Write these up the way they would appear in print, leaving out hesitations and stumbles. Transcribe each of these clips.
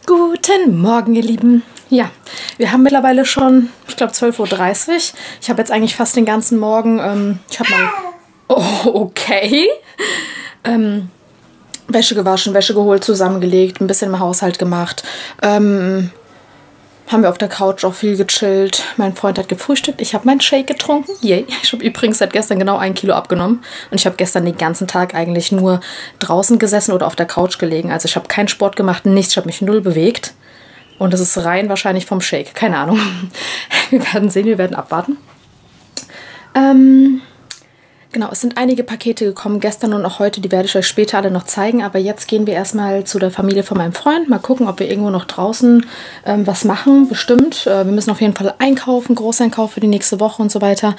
Guten Morgen, ihr Lieben. Ja, wir haben mittlerweile schon, ich glaube, 12:30 Uhr. Ich habe jetzt eigentlich fast den ganzen Morgen, ich habe mal, okay, Wäsche gewaschen, Wäsche geholt, zusammengelegt, ein bisschen im Haushalt gemacht. Haben wir auf der Couch auch viel gechillt. Mein Freund hat gefrühstückt. Ich habe meinen Shake getrunken. Yay. Ich habe übrigens seit gestern genau 1 Kilo abgenommen. Und ich habe gestern den ganzen Tag eigentlich nur draußen gesessen oder auf der Couch gelegen. Also ich habe keinen Sport gemacht, nichts. Ich habe mich null bewegt. Und das ist rein wahrscheinlich vom Shake. Keine Ahnung. Wir werden sehen, wir werden abwarten. Genau, es sind einige Pakete gekommen, gestern und auch heute, die werde ich euch später alle noch zeigen, aber jetzt gehen wir erstmal zu der Familie von meinem Freund, mal gucken, ob wir irgendwo noch draußen was machen, bestimmt. Wir müssen auf jeden Fall einkaufen, Großeinkauf für die nächste Woche und so weiter,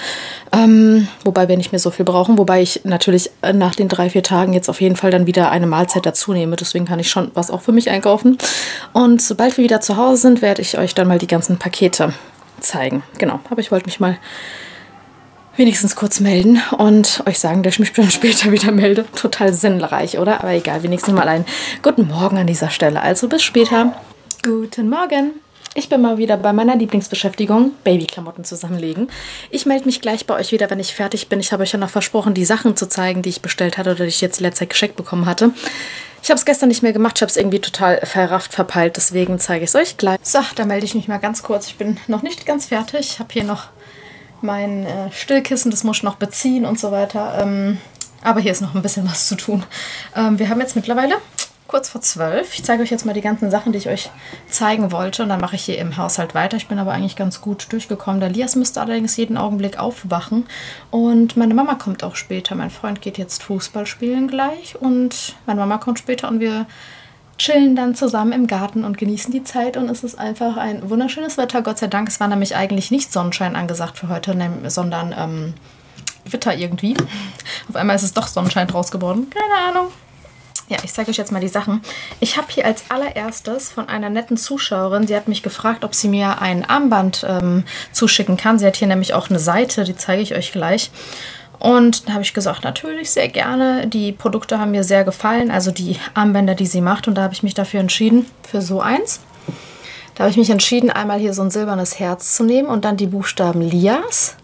wobei wir nicht mehr so viel brauchen, wobei ich natürlich nach den 3-4 Tagen jetzt auf jeden Fall dann wieder eine Mahlzeit dazu nehme, deswegen kann ich schon was auch für mich einkaufen. Und sobald wir wieder zu Hause sind, werde ich euch dann mal die ganzen Pakete zeigen. Genau, aber ich wollte mich mal wenigstens kurz melden und euch sagen, dass ich mich dann später wieder melde. Total sinnreich, oder? Aber egal, wenigstens mal einen guten Morgen an dieser Stelle. Also bis später. Guten Morgen. Ich bin mal wieder bei meiner Lieblingsbeschäftigung, Babyklamotten zusammenlegen. Ich melde mich gleich bei euch wieder, wenn ich fertig bin. Ich habe euch ja noch versprochen, die Sachen zu zeigen, die ich bestellt hatte oder die ich jetzt in letzter Zeit geschenkt bekommen hatte. Ich habe es gestern nicht mehr gemacht, ich habe es irgendwie total verrafft, verpeilt, deswegen zeige ich es euch gleich. So, da melde ich mich mal ganz kurz. Ich bin noch nicht ganz fertig. Ich habe hier noch mein Stillkissen, das muss ich noch beziehen und so weiter. Aber hier ist noch ein bisschen was zu tun. Wir haben jetzt mittlerweile kurz vor 12. Ich zeige euch jetzt mal die ganzen Sachen, die ich euch zeigen wollte. Und dann mache ich hier im Haushalt weiter. Ich bin aber eigentlich ganz gut durchgekommen. Der Lias müsste allerdings jeden Augenblick aufwachen. Und meine Mama kommt auch später. Mein Freund geht jetzt Fußball spielen gleich. Und meine Mama kommt später und wir chillen dann zusammen im Garten und genießen die Zeit und es ist einfach ein wunderschönes Wetter, Gott sei Dank. Es war nämlich eigentlich nicht Sonnenschein angesagt für heute, sondern Gewitter irgendwie. Auf einmal ist es doch Sonnenschein draus geworden. Keine Ahnung. Ja, ich zeige euch jetzt mal die Sachen. Ich habe hier als allererstes von einer netten Zuschauerin, sie hat mich gefragt, ob sie mir ein Armband zuschicken kann. Sie hat hier nämlich auch eine Seite, die zeige ich euch gleich. Und da habe ich gesagt, natürlich, sehr gerne. Die Produkte haben mir sehr gefallen, also die Armbänder, die sie macht. Und da habe ich mich dafür entschieden, für so eins. Da habe ich mich entschieden, einmal hier so ein silbernes Herz zu nehmen und dann die Buchstaben Lias.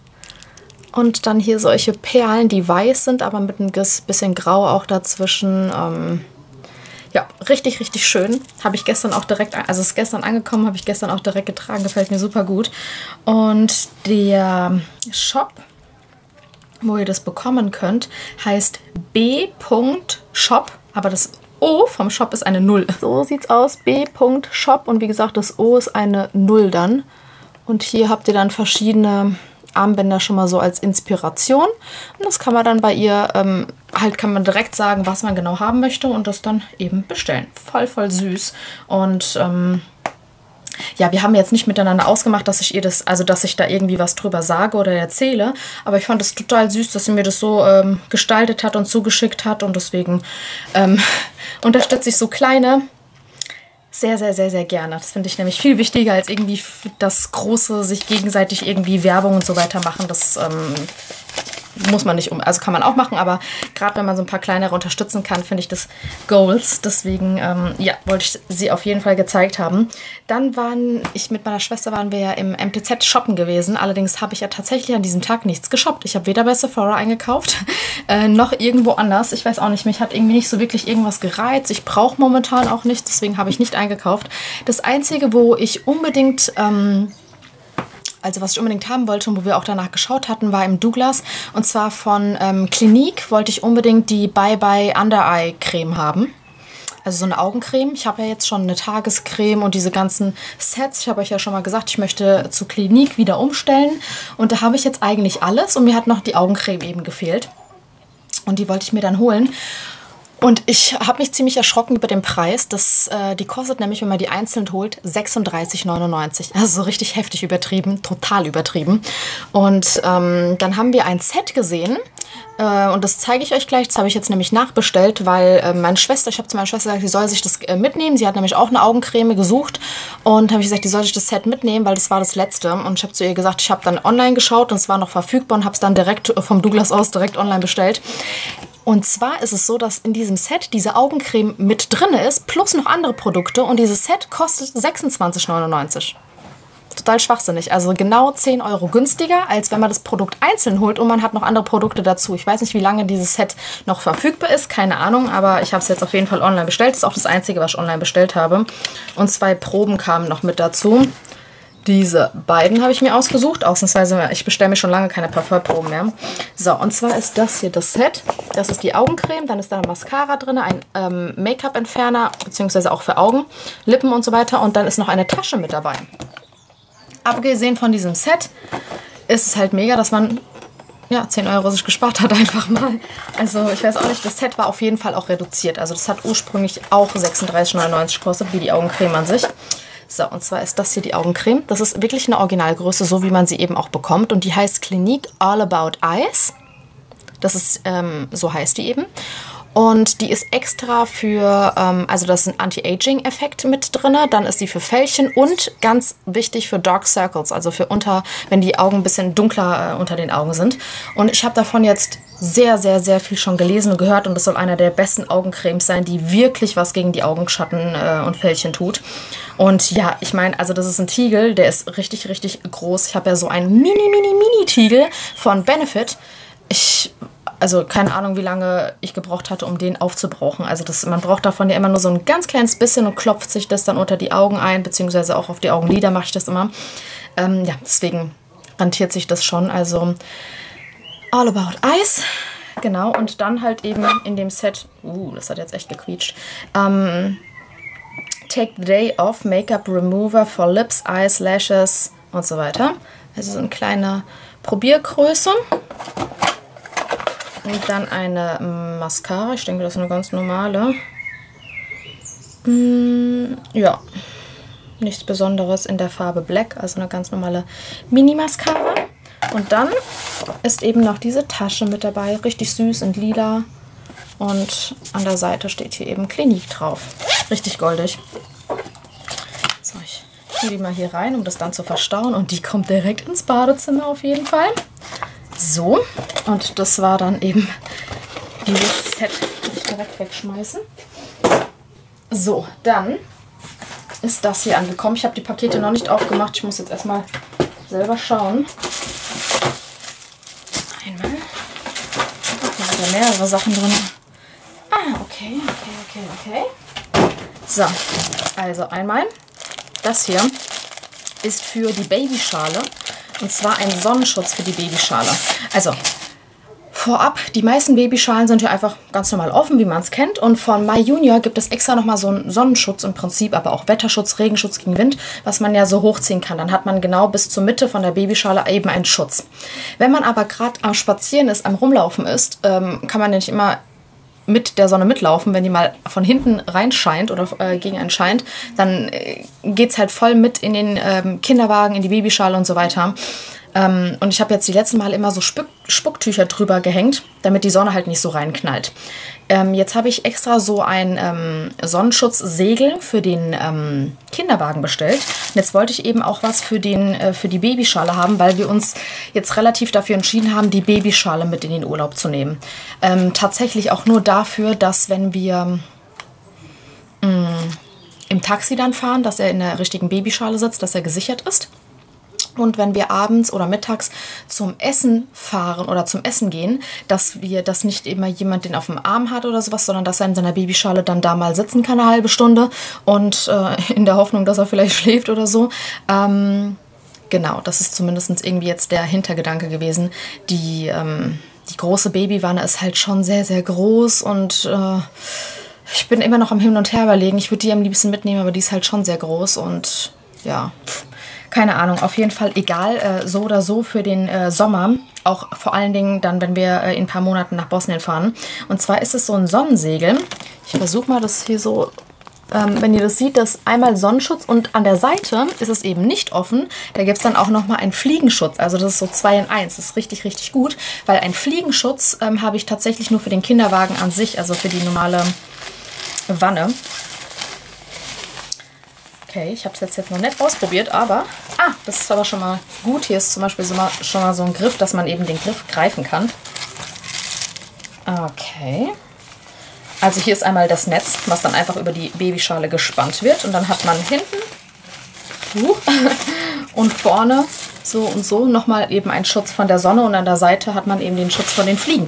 Und dann hier solche Perlen, die weiß sind, aber mit ein bisschen Grau auch dazwischen. Ja, richtig, richtig schön. Habe ich gestern auch direkt, also ist gestern angekommen, habe ich gestern auch direkt getragen. Gefällt mir super gut. Und der Shop, wo ihr das bekommen könnt, heißt b.shop, aber das O vom Shop ist eine 0. So sieht's aus, b.shop und wie gesagt, das O ist eine 0 dann. Und hier habt ihr dann verschiedene Armbänder schon mal so als Inspiration. Und das kann man dann bei ihr, halt kann man direkt sagen, was man genau haben möchte und das dann eben bestellen. Voll, voll süß. Und ja, wir haben jetzt nicht miteinander ausgemacht, dass ich ihr das, also dass ich da irgendwie was drüber sage oder erzähle, aber ich fand es total süß, dass sie mir das so gestaltet hat und zugeschickt hat und deswegen unterstütze ich so kleine sehr, sehr, sehr, sehr gerne. Das finde ich nämlich viel wichtiger als irgendwie das große, sich gegenseitig irgendwie Werbung und so weiter machen. Das muss man nicht also kann man auch machen, aber gerade wenn man so ein paar kleinere unterstützen kann, finde ich das Goals. Deswegen, ja, wollte ich sie auf jeden Fall gezeigt haben. Dann mit meiner Schwester waren wir ja im MTZ shoppen gewesen. Allerdings habe ich ja tatsächlich an diesem Tag nichts geshoppt. Ich habe weder bei Sephora eingekauft, noch irgendwo anders. Ich weiß auch nicht, mich hat irgendwie nicht so wirklich irgendwas gereizt. Ich brauche momentan auch nichts, deswegen habe ich nicht eingekauft. Das Einzige, wo ich unbedingt also was ich unbedingt haben wollte und wo wir auch danach geschaut hatten, war im Douglas. Und zwar von Clinique wollte ich unbedingt die Bye Bye Under Eye Creme haben. Also so eine Augencreme. Ich habe ja jetzt schon eine Tagescreme und diese ganzen Sets. Ich habe euch ja schon mal gesagt, ich möchte zu Clinique wieder umstellen. Und da habe ich jetzt eigentlich alles. Und mir hat noch die Augencreme eben gefehlt. Und die wollte ich mir dann holen. Und ich habe mich ziemlich erschrocken über den Preis. Die kostet nämlich, wenn man die einzeln holt, 36,99 €. Also so richtig heftig übertrieben, total übertrieben. Und dann haben wir ein Set gesehen. Und das zeige ich euch gleich. Das habe ich jetzt nämlich nachbestellt, weil ich habe zu meiner Schwester gesagt, sie soll sich das mitnehmen. Sie hat nämlich auch eine Augencreme gesucht. Und habe ich gesagt, die soll sich das Set mitnehmen, weil das war das letzte. Und ich habe zu ihr gesagt, ich habe dann online geschaut und es war noch verfügbar und habe es dann direkt vom Douglas aus direkt online bestellt. Und zwar ist es so, dass in diesem Set diese Augencreme mit drin ist, plus noch andere Produkte. Und dieses Set kostet 26,99 €. Total schwachsinnig. Also genau 10 € günstiger, als wenn man das Produkt einzeln holt und man hat noch andere Produkte dazu. Ich weiß nicht, wie lange dieses Set noch verfügbar ist, keine Ahnung, aber ich habe es jetzt auf jeden Fall online bestellt. Das ist auch das Einzige, was ich online bestellt habe. Und 2 Proben kamen noch mit dazu. Diese beiden habe ich mir ausgesucht. Ausnahmsweise, ich bestelle mir schon lange keine Parfümproben mehr. So, und zwar ist das hier das Set. Das ist die Augencreme, dann ist da eine Mascara drin, ein Make-up-Entferner, beziehungsweise auch für Augen, Lippen und so weiter. Und dann ist noch eine Tasche mit dabei. Abgesehen von diesem Set ist es halt mega, dass man ja 10 € sich gespart hat einfach mal. Also ich weiß auch nicht, das Set war auf jeden Fall auch reduziert. Also das hat ursprünglich auch 36,99 € gekostet, wie die Augencreme an sich. So, und zwar ist das hier die Augencreme. Das ist wirklich eine Originalgröße, so wie man sie eben auch bekommt. Und die heißt Clinique All About Eyes. Das ist, so heißt die eben. Und die ist extra für, also da ist ein Anti-Aging-Effekt mit drin. Dann ist die für Fältchen und ganz wichtig für Dark Circles, also für wenn die Augen ein bisschen dunkler unter den Augen sind. Und ich habe davon jetzt sehr, sehr, sehr viel schon gelesen und gehört. Und das soll einer der besten Augencremes sein, die wirklich was gegen die Augenschatten und Fältchen tut. Und ja, ich meine, also das ist ein Tiegel, der ist richtig, richtig groß. Ich habe ja so einen Mini-Tiegel von Benefit. Also keine Ahnung, wie lange ich gebraucht hatte, um den aufzubrauchen. Also man braucht davon ja immer nur so ein ganz kleines bisschen und klopft sich das dann unter die Augen ein, beziehungsweise auch auf die Augenlider mache ich das immer. Ja, deswegen rentiert sich das schon. Also All About Eyes, genau. Und dann halt eben in dem Set, das hat jetzt echt gequietscht, Take the Day Off Makeup Remover for Lips, Eyes, Lashes und so weiter. Also so eine kleine Probiergröße. Und dann eine Mascara. Ich denke, das ist eine ganz normale. Ja, nichts Besonderes in der Farbe Black. Also eine ganz normale Mini-Mascara. Und dann ist eben noch diese Tasche mit dabei. Richtig süß und lila. Und an der Seite steht hier eben Clinique drauf. Richtig goldig. So, ich tue die mal hier rein, um das dann zu verstauen. Und die kommt direkt ins Badezimmer auf jeden Fall. So, und das war dann eben dieses Set, das ich direkt wegschmeißen. So, dann ist das hier angekommen. Ich habe die Pakete noch nicht aufgemacht. Ich muss jetzt erstmal selber schauen. Einmal. Da sind ja mehrere Sachen drin. Okay. So, also einmal, das hier ist für die Babyschale. Und zwar ein Sonnenschutz für die Babyschale. Also vorab, die meisten Babyschalen sind ja einfach ganz normal offen, wie man es kennt. Und von My Junior gibt es extra nochmal so einen Sonnenschutz im Prinzip, aber auch Wetterschutz, Regenschutz gegen Wind, was man ja so hochziehen kann. Dann hat man genau bis zur Mitte von der Babyschale eben einen Schutz. Wenn man aber gerade am Spazieren ist, am Rumlaufen ist, kann man ja nicht immer mit der Sonne mitlaufen. Wenn die mal von hinten reinscheint oder gegen einen scheint, dann geht es halt voll mit in den Kinderwagen, in die Babyschale und so weiter. Und ich habe jetzt die letzten Mal immer so Spucktücher drüber gehängt, damit die Sonne halt nicht so reinknallt. Jetzt habe ich extra so ein Sonnenschutzsegel für den Kinderwagen bestellt. Und jetzt wollte ich eben auch was für die Babyschale haben, weil wir uns jetzt relativ dafür entschieden haben, die Babyschale mit in den Urlaub zu nehmen. Tatsächlich auch nur dafür, dass wenn wir im Taxi dann fahren, dass er in der richtigen Babyschale sitzt, dass er gesichert ist. Und wenn wir abends oder mittags zum Essen fahren oder zum Essen gehen, dass nicht immer jemand den auf dem Arm hat oder sowas, sondern dass er in seiner Babyschale dann da mal sitzen kann, eine halbe Stunde und in der Hoffnung, dass er vielleicht schläft oder so. Genau, das ist zumindest irgendwie jetzt der Hintergedanke gewesen. Die große Babywanne ist halt schon sehr, sehr groß und ich bin immer noch am Hin und Her überlegen. Ich würde die am liebsten mitnehmen, aber die ist halt schon sehr groß und ja, keine Ahnung, auf jeden Fall egal, so oder so für den Sommer, auch vor allen Dingen dann, wenn wir in ein paar Monaten nach Bosnien fahren. Und zwar ist es so ein Sonnensegel. Ich versuche mal das hier so, wenn ihr das seht, das ist einmal Sonnenschutz und an der Seite ist es eben nicht offen. Da gibt es dann auch nochmal einen Fliegenschutz, also das ist so 2 in 1. Das ist richtig, richtig gut, weil ein Fliegenschutz habe ich tatsächlich nur für den Kinderwagen an sich, also für die normale Wanne. Okay, ich habe es jetzt noch nicht ausprobiert, aber das ist aber schon mal gut. Hier ist zum Beispiel schon mal so ein Griff, dass man eben den Griff greifen kann. Okay. Also hier ist einmal das Netz, was dann einfach über die Babyschale gespannt wird. Und dann hat man hinten und vorne so und so nochmal eben einen Schutz von der Sonne. Und an der Seite hat man eben den Schutz von den Fliegen.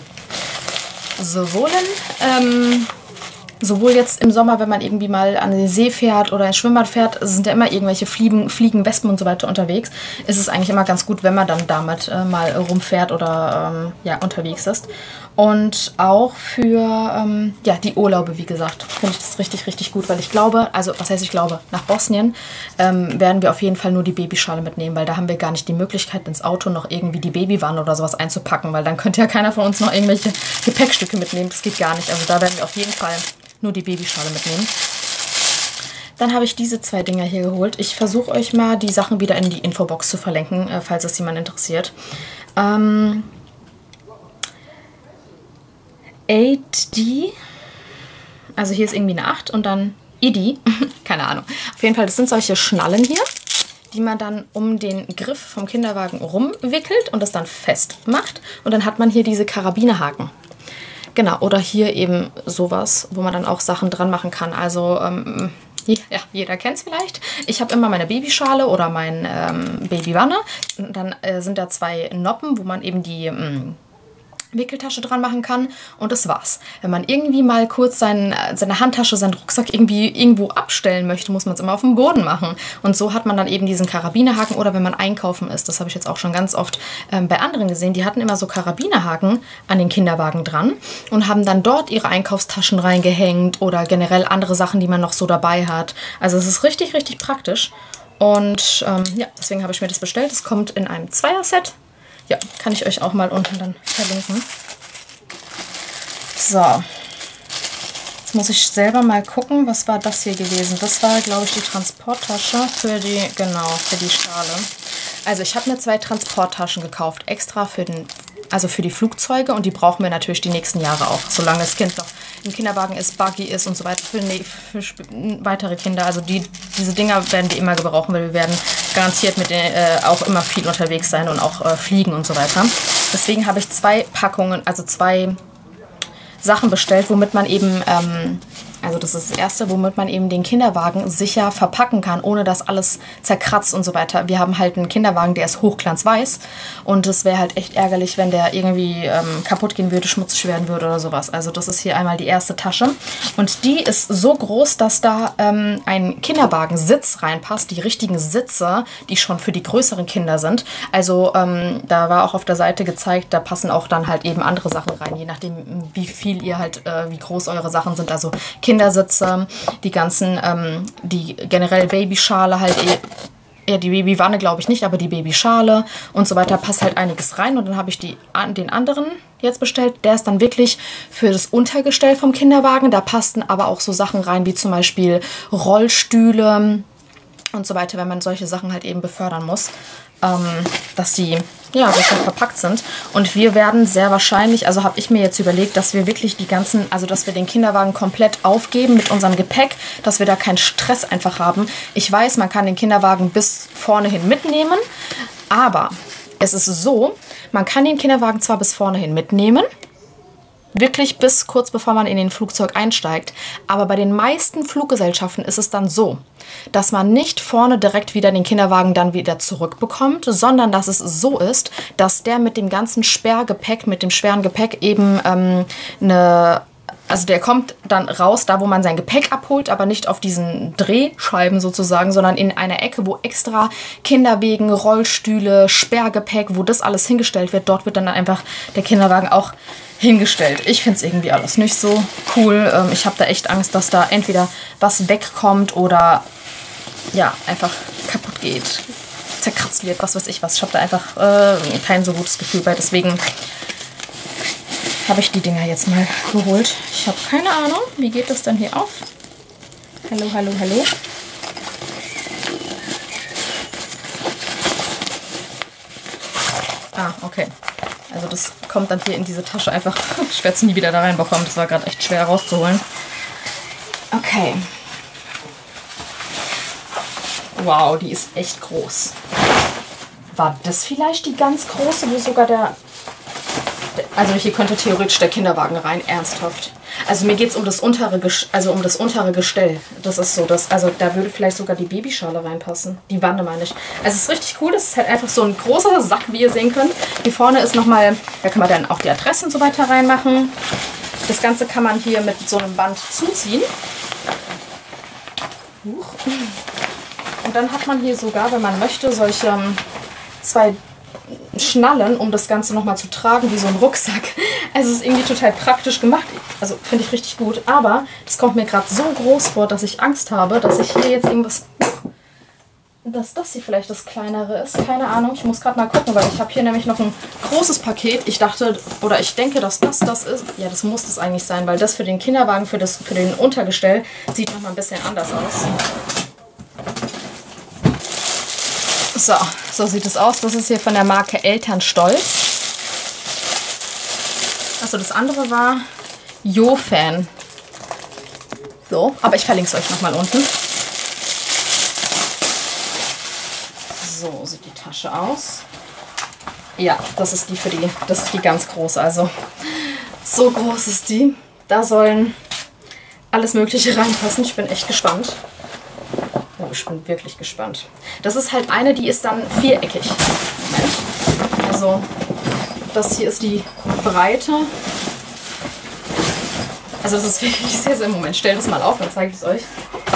Sowohl jetzt im Sommer, wenn man irgendwie mal an den See fährt oder ins Schwimmbad fährt, sind ja immer irgendwelche Fliegen, Wespen und so weiter unterwegs. Ist es eigentlich immer ganz gut, wenn man dann damit mal rumfährt oder ja, unterwegs ist. Und auch für ja, die Urlaube, wie gesagt, finde ich das richtig, richtig gut, weil ich glaube, also was heißt ich glaube, nach Bosnien werden wir auf jeden Fall nur die Babyschale mitnehmen, weil da haben wir gar nicht die Möglichkeit, ins Auto noch irgendwie die Babywanne oder sowas einzupacken, weil dann könnte ja keiner von uns noch irgendwelche Gepäckstücke mitnehmen. Das geht gar nicht. Also da werden wir auf jeden Fall nur die Babyschale mitnehmen. Dann habe ich diese zwei Dinger hier geholt. Ich versuche euch mal die Sachen wieder in die Infobox zu verlinken, falls es jemand interessiert. 8D, also hier ist irgendwie eine 8 und dann ID, keine Ahnung. Auf jeden Fall, das sind solche Schnallen hier, die man dann um den Griff vom Kinderwagen rumwickelt und das dann festmacht. Und dann hat man hier diese Karabinerhaken. Genau, oder hier eben sowas, wo man dann auch Sachen dran machen kann. Also, ja, jeder kennt es vielleicht. Ich habe immer meine Babyschale oder meine Babywanne. Und dann sind da zwei Noppen, wo man eben die Wickeltasche dran machen kann und das war's. Wenn man irgendwie mal kurz seine Handtasche, seinen Rucksack irgendwo abstellen möchte, muss man es immer auf dem Boden machen. Und so hat man dann eben diesen Karabinerhaken oder wenn man einkaufen ist, das habe ich jetzt auch schon ganz oft bei anderen gesehen, die hatten immer so Karabinerhaken an den Kinderwagen dran und haben dann dort ihre Einkaufstaschen reingehängt oder generell andere Sachen, die man noch so dabei hat. Also es ist richtig, richtig praktisch und ja, deswegen habe ich mir das bestellt. Es kommt in einem Zweierset. Ja, kann ich euch auch mal unten dann verlinken. So. Jetzt muss ich selber mal gucken, was war das hier gewesen. Das war, glaube ich, die Transporttasche für die, genau, für die Schale. Also ich habe mir zwei Transporttaschen gekauft, extra für die Flugzeuge und die brauchen wir natürlich die nächsten Jahre auch, solange das Kind noch im Kinderwagen ist, Buggy ist und so weiter, für weitere Kinder. Also diese Dinger werden wir immer gebrauchen, weil wir werden garantiert mit denen auch immer viel unterwegs sein und auch fliegen und so weiter. Deswegen habe ich zwei Packungen, also zwei Sachen bestellt, womit man eben, also das ist das erste, womit man eben den Kinderwagen sicher verpacken kann, ohne dass alles zerkratzt und so weiter. Wir haben halt einen Kinderwagen, der ist hochglanzweiß und es wäre halt echt ärgerlich, wenn der irgendwie kaputt gehen würde, schmutzig werden würde oder sowas. Also das ist hier einmal die erste Tasche und die ist so groß, dass da ein Kinderwagensitz reinpasst, die richtigen Sitze, die schon für die größeren Kinder sind. Also da war auch auf der Seite gezeigt, da passen auch dann halt eben andere Sachen rein, je nachdem wie viel ihr halt, wie groß eure Sachen sind. Also Kindersitze, die ganzen, die generell Babyschale halt, ja, die Babywanne glaube ich nicht, aber die Babyschale und so weiter, passt halt einiges rein. Und dann habe ich den anderen jetzt bestellt. Der ist dann wirklich für das Untergestell vom Kinderwagen. Da passten aber auch so Sachen rein, wie zum Beispiel Rollstühle und so weiter, wenn man solche Sachen halt eben befördern muss, dass die ja sicher verpackt sind. Und wir werden sehr wahrscheinlich, also habe ich mir jetzt überlegt, dass wir wirklich die ganzen, also dass wir den Kinderwagen komplett aufgeben mit unserem Gepäck, dass wir da keinen Stress einfach haben. Ich weiß, man kann den Kinderwagen bis vorne hin mitnehmen, aber es ist so, man kann den Kinderwagen zwar bis vorne hin mitnehmen, wirklich bis kurz bevor man in den Flugzeug einsteigt. Aber bei den meisten Fluggesellschaften ist es dann so, dass man nicht vorne direkt wieder den Kinderwagen dann wieder zurückbekommt, sondern dass es so ist, dass der mit dem ganzen Sperrgepäck, mit dem schweren Gepäck eben also der kommt dann raus, da wo man sein Gepäck abholt, aber nicht auf diesen Drehscheiben sozusagen, sondern in einer Ecke, wo extra Kinderwegen, Rollstühle, Sperrgepäck, wo das alles hingestellt wird. Dort wird dann einfach der Kinderwagen auch hingestellt. Ich finde es irgendwie alles nicht so cool. Ich habe da echt Angst, dass da entweder was wegkommt oder ja, einfach kaputt geht, zerkratzt wird, was weiß ich was. Ich habe da einfach kein so gutes Gefühl bei. Deswegen habe ich die Dinger jetzt mal geholt. Ich habe keine Ahnung, wie geht das denn hier auf? Hallo, hallo, hallo. Ah, okay. Also das kommt dann hier in diese Tasche einfach. Ich werde es nie wieder da reinbekommen. Das war gerade echt schwer rauszuholen. Okay. Wow, die ist echt groß. War das vielleicht die ganz große, wo sogar Also hier könnte theoretisch der Kinderwagen rein, ernsthaft. Also mir geht es um das untere Gestell. Das ist so, also da würde vielleicht sogar die Babyschale reinpassen. Die Wanne meine ich. Also es ist richtig cool, das ist halt einfach so ein großer Sack, wie ihr sehen könnt. Hier vorne ist nochmal, da kann man dann auch die Adressen und so weiter reinmachen. Das Ganze kann man hier mit so einem Band zuziehen. Und dann hat man hier sogar, wenn man möchte, solche 2 Schnallen, um das Ganze nochmal zu tragen, wie so ein Rucksack. Also es ist irgendwie total praktisch gemacht. Also finde ich richtig gut. Aber das kommt mir gerade so groß vor, dass ich Angst habe, dass ich hier jetzt irgendwas... Dass das hier vielleicht das kleinere ist. Keine Ahnung. Ich muss gerade mal gucken, weil ich habe hier nämlich noch ein großes Paket. Ich dachte, oder ich denke, dass das ist. Ja, das muss das eigentlich sein, weil das für den Kinderwagen, für den Untergestell sieht nochmal ein bisschen anders aus. So sieht es aus. Das ist hier von der Marke Elternstolz. Also das andere war Jo-Fan. So, aber ich verlinke es euch nochmal unten. So sieht die Tasche aus. Ja, das ist die ganz große. Also so groß ist die. Da sollen alles Mögliche reinpassen. Ich bin echt gespannt. Oh, ich bin wirklich gespannt. Das ist halt eine, die ist dann viereckig. Moment. Also das hier ist die Breite. Also das ist wirklich sehr, sehr... Moment, stell das mal auf, dann zeige ich es euch.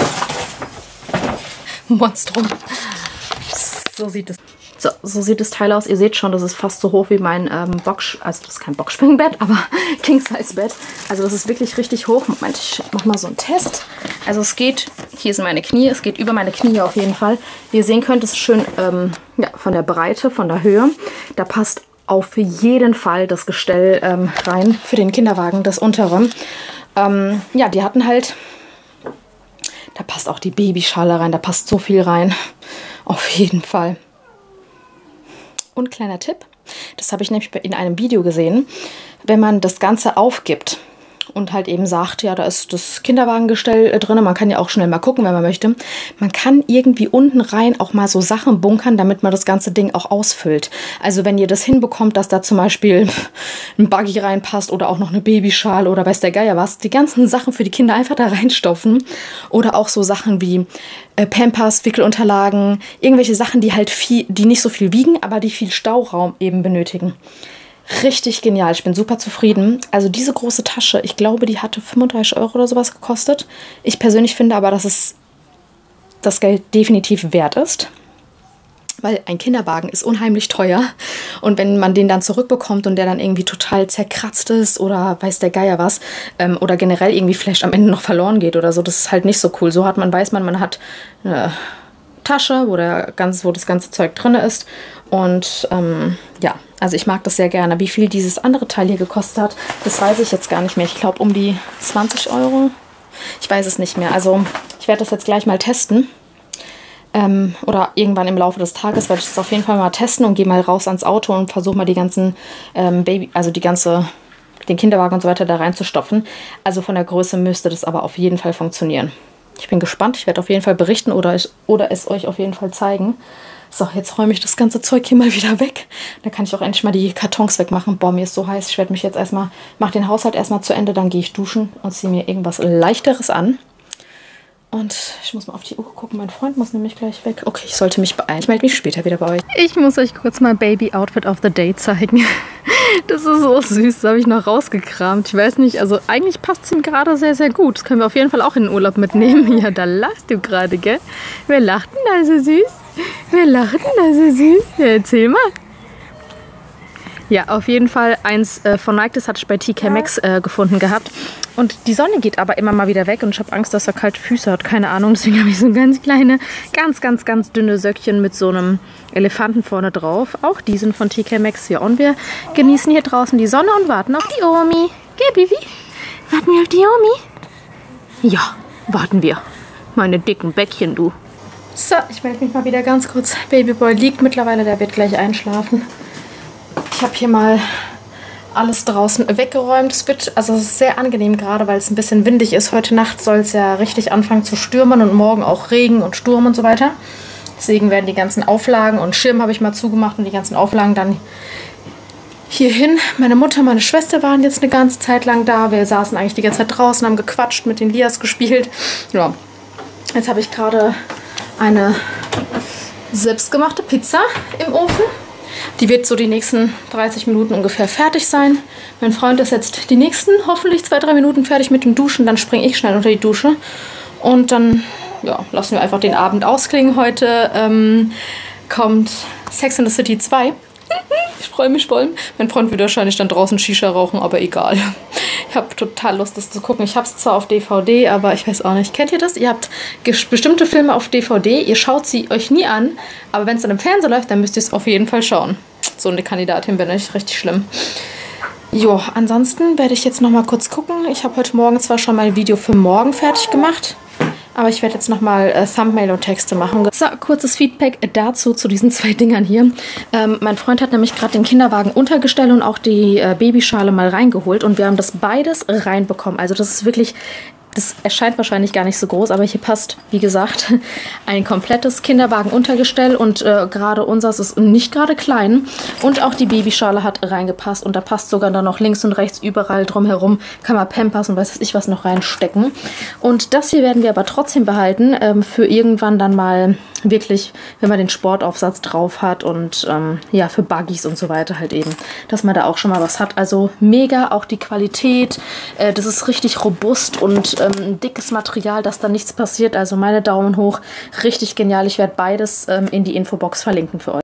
Monstrum. So sieht das Teil aus. Ihr seht schon, das ist fast so hoch wie mein also das ist kein Boxspringbett, aber King-Size-Bett. Also das ist wirklich richtig hoch. Moment, ich mache mal so einen Test. Also es geht, hier sind meine Knie, es geht über meine Knie auf jeden Fall. Wie ihr sehen könnt, ist es schön ja, von der Breite, von der Höhe. Da passt auf jeden Fall das Gestell rein für den Kinderwagen, das untere. Ja, die hatten halt, da passt auch die Babyschale rein, da passt so viel rein. Auf jeden Fall. Und kleiner Tipp, das habe ich nämlich in einem Video gesehen, wenn man das Ganze aufgibt und halt eben sagt, ja, da ist das Kinderwagengestell drin, man kann ja auch schnell mal gucken, wenn man möchte. Man kann irgendwie unten rein auch mal so Sachen bunkern, damit man das ganze Ding auch ausfüllt. Also wenn ihr das hinbekommt, dass da zum Beispiel ein Buggy reinpasst oder auch noch eine Babyschale oder weiß der Geier was, die ganzen Sachen für die Kinder einfach da reinstopfen. Oder auch so Sachen wie Pampers, Wickelunterlagen, irgendwelche Sachen, die halt die nicht so viel wiegen, aber die viel Stauraum eben benötigen. Richtig genial, ich bin super zufrieden. Also diese große Tasche, ich glaube, die hatte 35 € oder sowas gekostet. Ich persönlich finde aber, dass es das Geld definitiv wert ist. Weil ein Kinderwagen ist unheimlich teuer. Und wenn man den dann zurückbekommt und der dann irgendwie total zerkratzt ist oder weiß der Geier was, oder generell irgendwie vielleicht am Ende noch verloren geht oder so, das ist halt nicht so cool. So weiß man hat eine Tasche, wo das ganze Zeug drin ist. Und ja, also ich mag das sehr gerne. Wie viel dieses andere Teil hier gekostet hat, das weiß ich jetzt gar nicht mehr. Ich glaube um die 20 €. Ich weiß es nicht mehr. Also ich werde das jetzt gleich mal testen. Oder irgendwann im Laufe des Tages werde ich das auf jeden Fall mal testen und gehe mal raus ans Auto und versuche mal die ganzen den Kinderwagen und so weiter da reinzustopfen. Also von der Größe müsste das aber auf jeden Fall funktionieren. Ich bin gespannt. Ich werde auf jeden Fall berichten oder es euch auf jeden Fall zeigen. So, jetzt räume ich das ganze Zeug hier mal wieder weg. Dann kann ich auch endlich mal die Kartons wegmachen. Boah, mir ist so heiß. Ich werde mich jetzt mache den Haushalt erstmal zu Ende, dann gehe ich duschen und ziehe mir irgendwas Leichteres an. Und ich muss mal auf die Uhr gucken. Mein Freund muss nämlich gleich weg. Okay, ich sollte mich beeilen. Ich melde mich später wieder bei euch. Ich muss euch kurz mal Baby Outfit of the Day zeigen. Das ist so süß. Das habe ich noch rausgekramt. Ich weiß nicht, also eigentlich passt es ihm gerade sehr, sehr gut. Das können wir auf jeden Fall auch in den Urlaub mitnehmen. Ja, da lachst du gerade, gell? Wer lacht denn da so süß? Wer lacht denn da so süß? Ja, erzähl mal. Ja, auf jeden Fall eins von Nike, das hatte ich bei TK Maxx gefunden gehabt. Und die Sonne geht aber immer mal wieder weg und ich habe Angst, dass er kalte Füße hat. Keine Ahnung, deswegen habe ich so ganz kleine, ganz dünne Söckchen mit so einem Elefanten vorne drauf. Auch die sind von TK Maxx hier. Und wir genießen hier draußen die Sonne und warten auf die Omi. Gell, Bibi? Warten wir auf die Omi? Ja, warten wir. Meine dicken Bäckchen, du. So, ich melde mich mal wieder ganz kurz. Babyboy liegt mittlerweile, der wird gleich einschlafen. Ich habe hier mal alles draußen weggeräumt. Es ist sehr angenehm gerade, weil es ein bisschen windig ist. Heute Nacht soll es ja richtig anfangen zu stürmen und morgen auch Regen und Sturm und so weiter. Deswegen werden die ganzen Auflagen und Schirm habe ich mal zugemacht und die ganzen Auflagen dann hierhin. Meine Mutter, meine Schwester waren jetzt eine ganze Zeit lang da. Wir saßen eigentlich die ganze Zeit draußen, haben gequatscht, mit den Lias gespielt. Ja, jetzt habe ich gerade eine selbstgemachte Pizza im Ofen. Die wird so die nächsten 30 Minuten ungefähr fertig sein. Mein Freund ist jetzt die nächsten, hoffentlich 2-3 Minuten fertig mit dem Duschen. Dann springe ich schnell unter die Dusche. Und dann ja, lassen wir einfach den Abend ausklingen. Heute kommt Sex and the City 2. Ich freue mich voll. Mein Freund wird wahrscheinlich dann draußen Shisha rauchen, aber egal. Ich habe total Lust, das zu gucken. Ich habe es zwar auf DVD, aber ich weiß auch nicht. Kennt ihr das? Ihr habt bestimmte Filme auf DVD, ihr schaut sie euch nie an, aber wenn es dann im Fernsehen läuft, dann müsst ihr es auf jeden Fall schauen. So eine Kandidatin bin ich. Richtig schlimm. Jo, ansonsten werde ich jetzt noch mal kurz gucken. Ich habe heute Morgen zwar schon mein Video für morgen fertig gemacht, aber ich werde jetzt nochmal Thumbnail und Texte machen. So, kurzes Feedback dazu, zu diesen 2 Dingern hier. Mein Freund hat nämlich gerade den Kinderwagen Untergestell und auch die Babyschale mal reingeholt. Und wir haben das beides reinbekommen. Also das ist wirklich... Das erscheint wahrscheinlich gar nicht so groß, aber hier passt, wie gesagt, ein komplettes Kinderwagen-Untergestell und gerade unseres ist nicht gerade klein. Und auch die Babyschale hat reingepasst und da passt sogar dann noch links und rechts überall drumherum, kann man Pampers und weiß ich was noch reinstecken. Und das hier werden wir aber trotzdem behalten, für irgendwann dann mal wirklich, wenn man den Sportaufsatz drauf hat und ja, für Buggies und so weiter halt eben, dass man da auch schon mal was hat. Also mega, auch die Qualität, das ist richtig robust und ein dickes Material, dass da nichts passiert. Also meine Daumen hoch, richtig genial. Ich werde beides in die Infobox verlinken für euch.